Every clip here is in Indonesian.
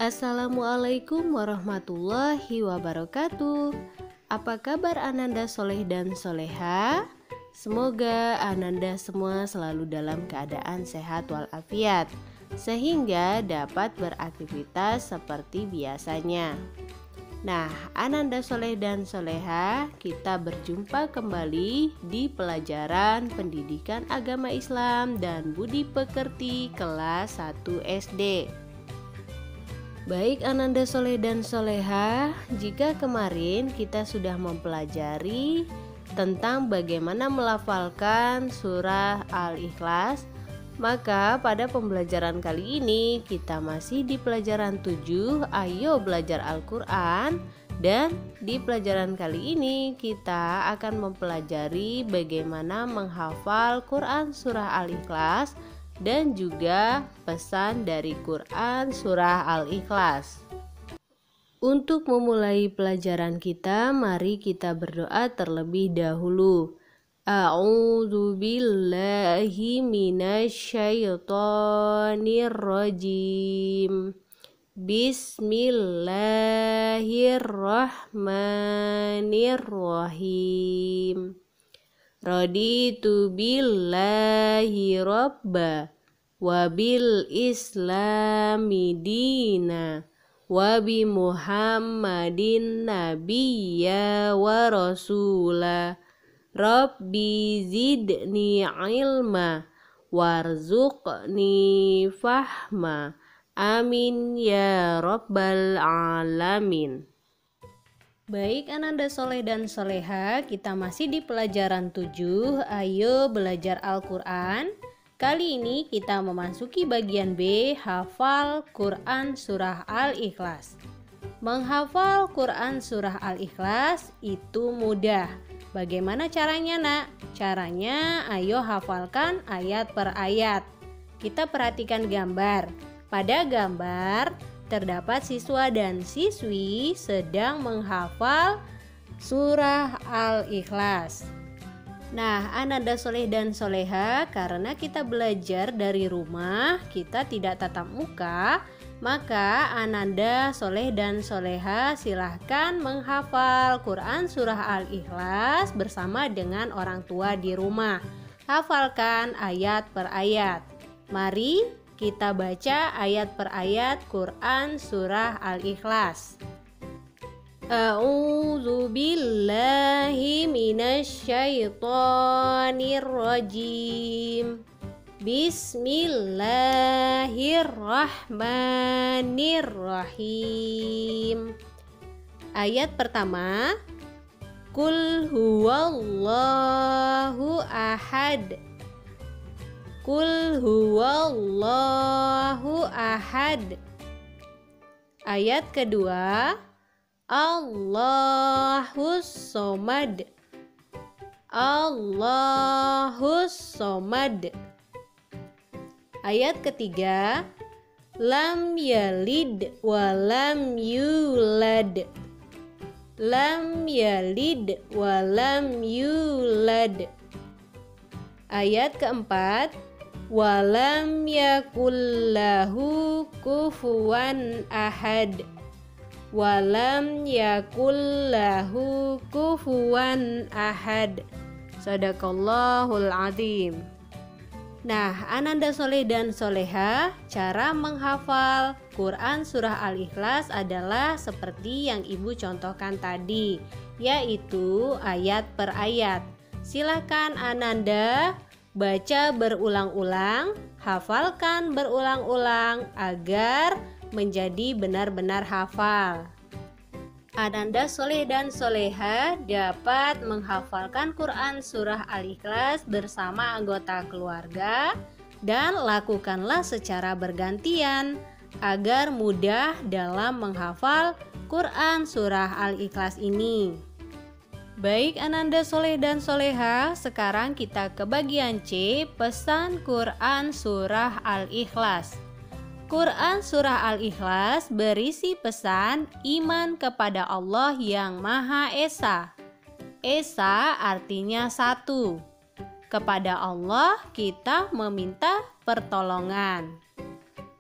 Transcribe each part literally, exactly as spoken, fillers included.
Assalamualaikum warahmatullahi wabarakatuh. Apa kabar Ananda Soleh dan Soleha? Semoga Ananda semua selalu dalam keadaan sehat walafiat, sehingga dapat beraktivitas seperti biasanya. Nah, Ananda Soleh dan Soleha, kita berjumpa kembali di pelajaran Pendidikan Agama Islam dan Budi Pekerti kelas satu S D. Baik Ananda Soleh dan Soleha, jika kemarin kita sudah mempelajari tentang bagaimana melafalkan surah Al-Ikhlas, maka pada pembelajaran kali ini kita masih di pelajaran tujuh, ayo belajar Al-Quran. Dan di pelajaran kali ini kita akan mempelajari bagaimana menghafal Quran surah Al-Ikhlas dan juga pesan dari Quran surah Al-Ikhlas. Untuk memulai pelajaran kita, mari kita berdoa terlebih dahulu. A'udzu billahi minasyaitonir rajim. Bismillahirrahmanirrahim. Raditu billahi robba wa bil islami dina wa bi muhammadin nabiyya wa rasula. Rabbi zidni ilma warzuqni fahma. Amin ya rabbal alamin. Baik Ananda Soleh dan Soleha, kita masih di pelajaran tujuh, ayo belajar Al-Quran. Kali ini kita memasuki bagian B, hafal Quran surah Al-Ikhlas. Menghafal Quran surah Al-Ikhlas itu mudah. Bagaimana caranya nak? Caranya ayo hafalkan ayat per ayat. Kita perhatikan gambar. Pada gambar terdapat siswa dan siswi sedang menghafal surah Al-Ikhlas. Nah, Ananda Soleh dan Soleha, karena kita belajar dari rumah, kita tidak tatap muka, maka Ananda Soleh dan Soleha silahkan menghafal Quran surah Al-Ikhlas bersama dengan orang tua di rumah. Hafalkan ayat per ayat. Mari kita baca ayat per ayat Quran surah Al-Ikhlas. A'udzu billahi minasyaitonir rajim. Bismillahirrahmanirrahim. Ayat pertama, Qul huwallahu ahad. Qul huwallahu ahad. Ayat kedua, Allahus somad. Allahus somad. Ayat ketiga, Lam yalid wa lam yulad. Lam yalid wa lam yulad. Ayat keempat, Walam yakullahu kufuwan ahad. Walam yakullahu kufuwan ahad. Sadaqallahul azim. Nah, Ananda Soleh dan Soleha, cara menghafal Quran surah Al-Ikhlas adalah seperti yang Ibu contohkan tadi, yaitu ayat per ayat. Silakan Ananda baca berulang-ulang, hafalkan berulang-ulang agar menjadi benar-benar hafal. Ananda Soleh dan Soleha dapat menghafalkan Quran surah Al-Ikhlas bersama anggota keluarga dan lakukanlah secara bergantian agar mudah dalam menghafal Quran surah Al-Ikhlas ini. Baik Ananda Soleh dan Soleha, sekarang kita ke bagian C, pesan Quran surah Al-Ikhlas. Quran surah Al-Ikhlas berisi pesan iman kepada Allah yang Maha Esa. Esa artinya satu. Kepada Allah kita meminta pertolongan.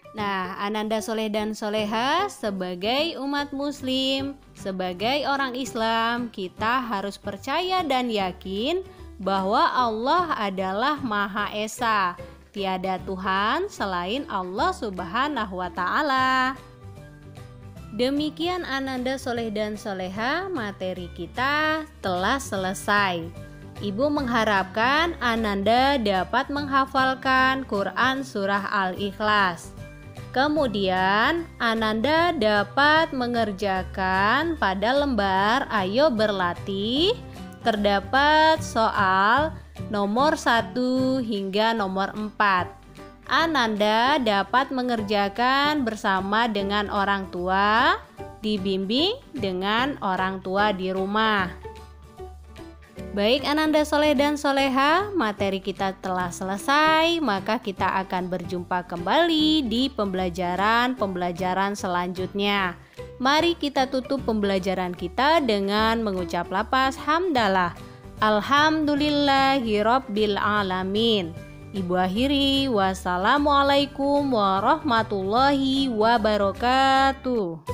Nah, Ananda Soleh dan Soleha, sebagai umat muslim, sebagai orang Islam, kita harus percaya dan yakin bahwa Allah adalah Maha Esa. Tiada Tuhan selain Allah Subhanahu wa Ta'ala. Demikian Ananda Soleh dan Soleha, materi kita telah selesai. Ibu mengharapkan Ananda dapat menghafalkan Quran Surah Al-Ikhlas. Kemudian Ananda dapat mengerjakan pada lembar Ayo Berlatih. Terdapat soal nomor satu hingga nomor empat. Ananda dapat mengerjakan bersama dengan orang tua, dibimbing dengan orang tua di rumah. Baik Ananda Soleh dan Soleha, materi kita telah selesai, maka kita akan berjumpa kembali di pembelajaran-pembelajaran selanjutnya. Mari kita tutup pembelajaran kita dengan mengucap lafaz hamdalah. Alhamdulillahirabbil alamin. Ibu akhiri, wassalamualaikum warahmatullahi wabarakatuh.